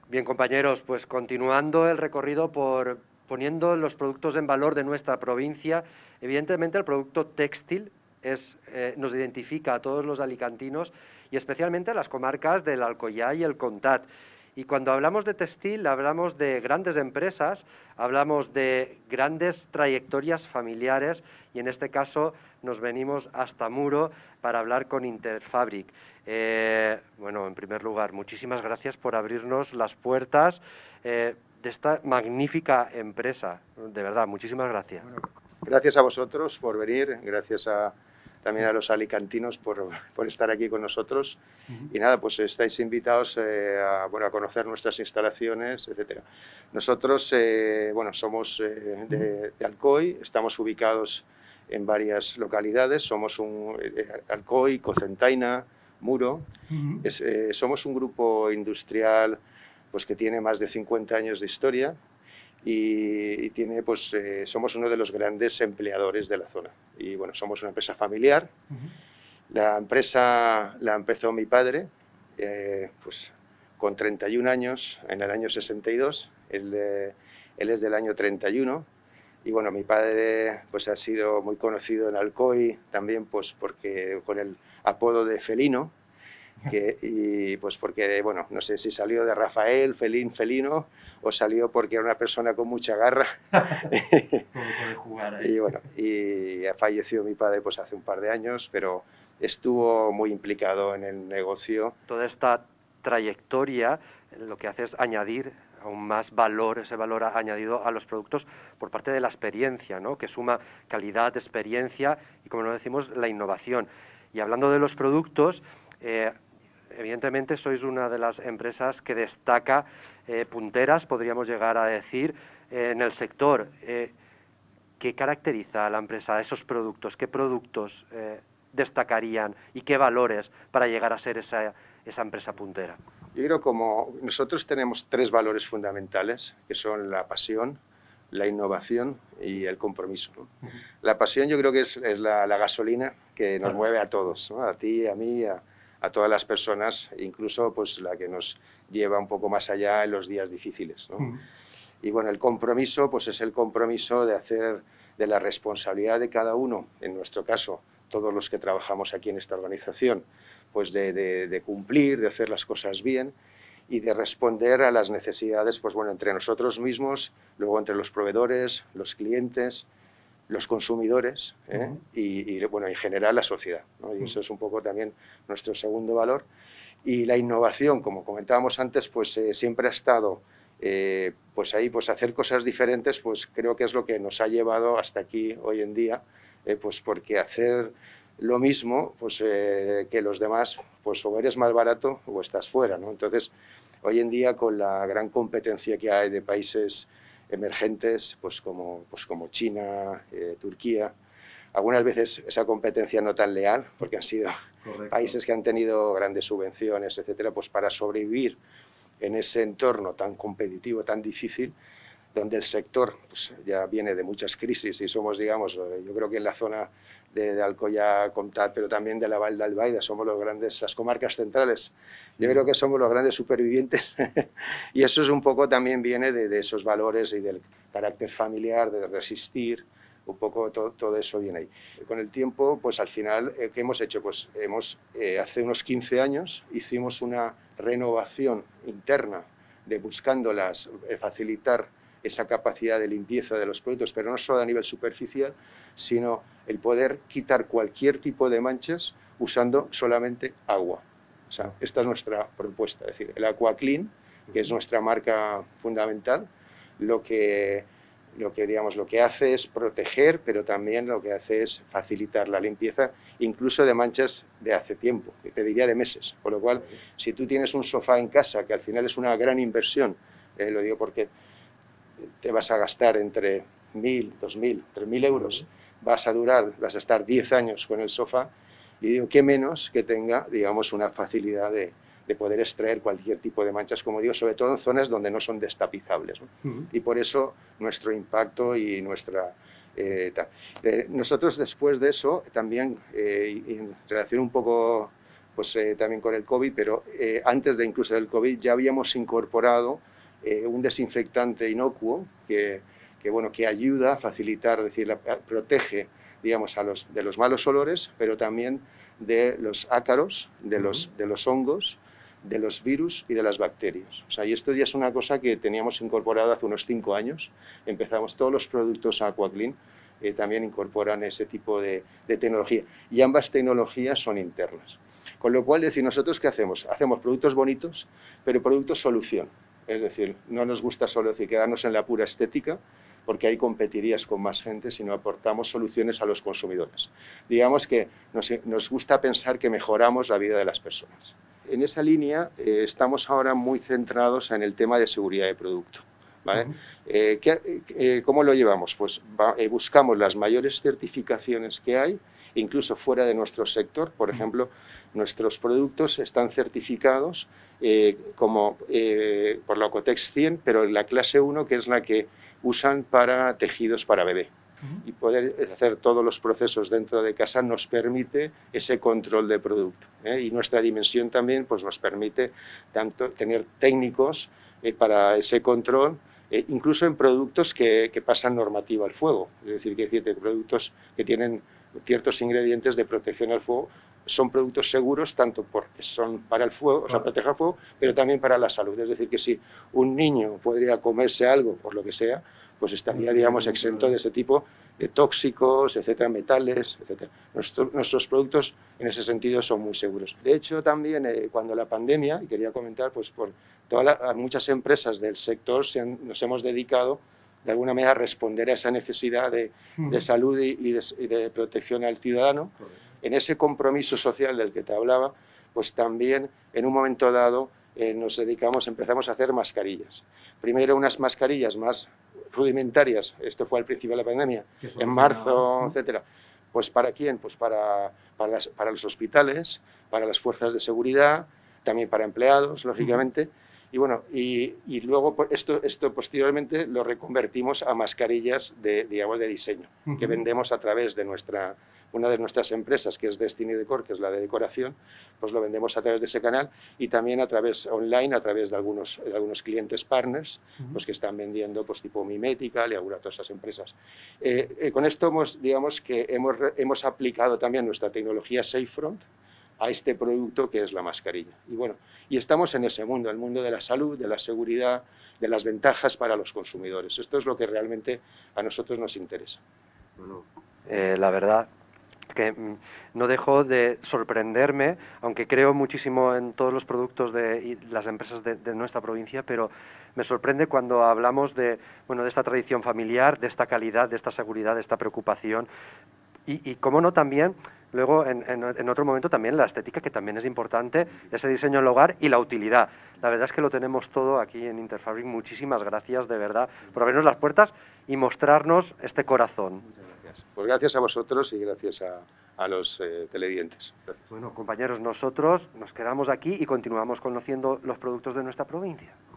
Bien, compañeros, pues continuando el recorrido por poniendo los productos en valor de nuestra provincia, evidentemente el producto textil nos identifica a todos los alicantinos y especialmente a las comarcas del Alcoyá y el Comtat. Y cuando hablamos de textil, hablamos de grandes empresas, hablamos de grandes trayectorias familiares y en este caso nos venimos hasta Muro para hablar con Interfabric. Bueno, en primer lugar, muchísimas gracias por abrirnos las puertas de esta magnífica empresa. De verdad, muchísimas gracias. Bueno, gracias a vosotros por venir, gracias también a los alicantinos por estar aquí con nosotros. Y nada, pues estáis invitados a conocer nuestras instalaciones, etcétera. Nosotros, somos de Alcoy, estamos ubicados en varias localidades, somos Alcoy, Cocentaina, Muro. Somos un grupo industrial pues, que tiene más de 50 años de historia y tiene, pues, somos uno de los grandes empleadores de la zona. Y bueno, somos una empresa familiar. La empresa la empezó mi padre, pues con 31 años, en el año 62. Él es del año 31. Y bueno, mi padre pues ha sido muy conocido en Alcoy también pues porque con el apodo de Felino, y pues porque, bueno, no sé si salió de Rafael, Felino, o salió porque era una persona con mucha garra. Y bueno, y falleció mi padre pues hace un par de años, pero estuvo muy implicado en el negocio. Toda esta trayectoria lo que hace es añadir aún más valor, ese valor añadido a los productos por parte de la experiencia, ¿no? Que suma calidad, experiencia y, como nos decimos, la innovación. Y hablando de los productos, evidentemente sois una de las empresas que destaca punteras, podríamos llegar a decir, en el sector. ¿Qué caracteriza a la empresa, esos productos? ¿Qué productos destacarían y qué valores para llegar a ser esa empresa puntera? Yo creo como nosotros tenemos tres valores fundamentales, que son la pasión, la innovación y el compromiso, ¿no? La pasión yo creo que es la gasolina que nos mueve a todos, ¿no? A ti, a mí, a todas las personas, incluso pues la que nos lleva un poco más allá en los días difíciles, ¿no? Y bueno, el compromiso pues es el compromiso de hacer de la responsabilidad de cada uno, en nuestro caso, todos los que trabajamos aquí en esta organización, pues de cumplir, de hacer las cosas bien y de responder a las necesidades, pues bueno, entre nosotros mismos, luego entre los proveedores, los clientes, los consumidores y bueno, en general la sociedad, ¿no? Y eso es un poco también nuestro segundo valor. Y la innovación, como comentábamos antes, pues siempre ha estado pues ahí, pues hacer cosas diferentes, pues creo que es lo que nos ha llevado hasta aquí hoy en día, pues porque hacer lo mismo pues que los demás, pues o eres más barato o estás fuera, ¿no? Entonces, hoy en día con la gran competencia que hay de países emergentes, pues como China, Turquía, algunas veces esa competencia no tan leal, porque han sido países que han tenido grandes subvenciones, etcétera, pues para sobrevivir en ese entorno tan competitivo, tan difícil, donde el sector pues, ya viene de muchas crisis y somos, digamos, yo creo que en la zona de Alcoyá, Comtat, pero también de la Val d'Albaida, somos los grandes, las comarcas centrales, yo creo que somos los grandes supervivientes y eso es un poco también viene de esos valores y del carácter familiar, de resistir, un poco todo eso viene ahí. Con el tiempo, pues al final, ¿qué hemos hecho? Pues hace unos 15 años hicimos una renovación interna de buscando facilitar esa capacidad de limpieza de los productos, pero no solo a nivel superficial, sino el poder quitar cualquier tipo de manchas usando solamente agua. O sea, esta es nuestra propuesta, es decir, el AquaClean, que es nuestra marca fundamental, lo que hace es proteger, pero también lo que hace es facilitar la limpieza, incluso de manchas de hace tiempo, que te diría de meses. Por lo cual, si tú tienes un sofá en casa, que al final es una gran inversión, lo digo porque te vas a gastar entre 1.000, 2.000, 3.000 euros, vas a estar 10 años con el sofá, y digo, qué menos que tenga, digamos, una facilidad de poder extraer cualquier tipo de manchas, como digo, sobre todo en zonas donde no son destapizables, ¿no? Y por eso nuestro impacto y nuestra... nosotros después de eso, también en relación un poco pues también con el COVID, pero antes de incluso del COVID ya habíamos incorporado un desinfectante inocuo que ayuda a facilitar, es decir, protege, digamos, de los malos olores, pero también de los ácaros, de los hongos, de los virus y de las bacterias. O sea, y esto ya es una cosa que teníamos incorporado hace unos 5 años. Empezamos todos los productos AquaClean, también incorporan ese tipo de tecnología. Y ambas tecnologías son internas. Con lo cual, es decir, ¿nosotros qué hacemos? Hacemos productos bonitos, pero productos solución. Es decir, no nos gusta solo quedarnos en la pura estética, porque ahí competirías con más gente, sino aportamos soluciones a los consumidores. Digamos que nos gusta pensar que mejoramos la vida de las personas. En esa línea estamos ahora muy centrados en el tema de seguridad de producto, ¿vale? ¿Cómo lo llevamos? Pues buscamos las mayores certificaciones que hay, incluso fuera de nuestro sector. Por ejemplo, nuestros productos están certificados por la Ocotex 100, pero en la clase 1, que es la que usan para tejidos para bebé. Y poder hacer todos los procesos dentro de casa nos permite ese control de producto, y nuestra dimensión también pues nos permite tanto tener técnicos para ese control, incluso en productos que pasan normativa al fuego, es decir, que productos que tienen ciertos ingredientes de protección al fuego son productos seguros tanto porque son para el fuego, o sea, protegen al fuego, pero también para la salud. Es decir, que si un niño podría comerse algo, por lo que sea, pues estaría, digamos, exento de ese tipo de tóxicos, etcétera, metales, etcétera. Nuestros productos, en ese sentido, son muy seguros. De hecho, también, cuando la pandemia, y quería comentar, pues por muchas empresas del sector nos hemos dedicado, de alguna manera, a responder a esa necesidad de salud y de protección al ciudadano. En ese compromiso social del que te hablaba, pues también, en un momento dado, empezamos a hacer mascarillas. Primero unas mascarillas más rudimentarias, esto fue al principio de la pandemia, en marzo, etcétera. Pues ¿para quién? Pues para los hospitales, para las fuerzas de seguridad, también para empleados, lógicamente. Y bueno, y luego esto posteriormente lo reconvertimos a mascarillas de diseño, que vendemos a través de una de nuestras empresas, que es Destiny Decor, que es la de decoración, pues lo vendemos a través de ese canal y también a través online, a través de algunos clientes partners, pues que están vendiendo pues tipo Mimetical y algunas de esas empresas. Con esto digamos que hemos aplicado también nuestra tecnología SafeFront a este producto que es la mascarilla. Y bueno, y estamos en ese mundo, el mundo de la salud, de la seguridad, de las ventajas para los consumidores. Esto es lo que realmente a nosotros nos interesa. Bueno, la verdad que no dejo de sorprenderme, aunque creo muchísimo en todos los productos y las empresas de nuestra provincia, pero me sorprende cuando hablamos de esta tradición familiar, de esta calidad, de esta seguridad, de esta preocupación. Y cómo no también, luego en otro momento también la estética, que también es importante, ese diseño en el hogar y la utilidad. La verdad es que lo tenemos todo aquí en Interfabric. Muchísimas gracias, de verdad, por abrirnos las puertas y mostrarnos este corazón. Muchas gracias. Pues gracias a vosotros y gracias a los televidentes. Gracias. Bueno, compañeros, nosotros nos quedamos aquí y continuamos conociendo los productos de nuestra provincia.